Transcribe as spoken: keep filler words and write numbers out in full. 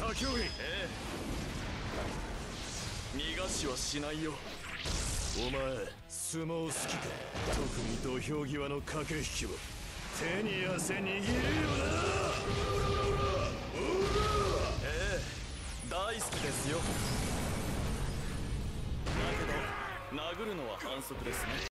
他競技。 ええ、逃がしはしないよ。 お前相撲好きか？特に土俵際の駆け引きは手に汗握るよな。 ええ、大好きですよ。だけど殴るのは反則ですね。